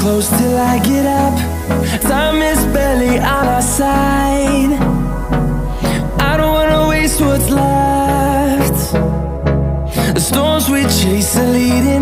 close till I get up. Time is barely on our side. I don't wanna waste what's left. The storms we chase are leading